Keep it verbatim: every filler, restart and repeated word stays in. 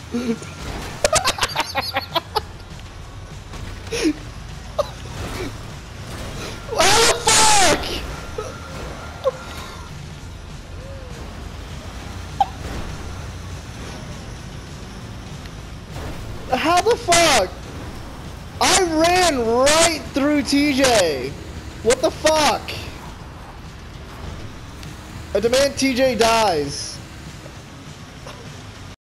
What the fuck? How the fuck? I ran right through T J. What the fuck? I demand T J dies.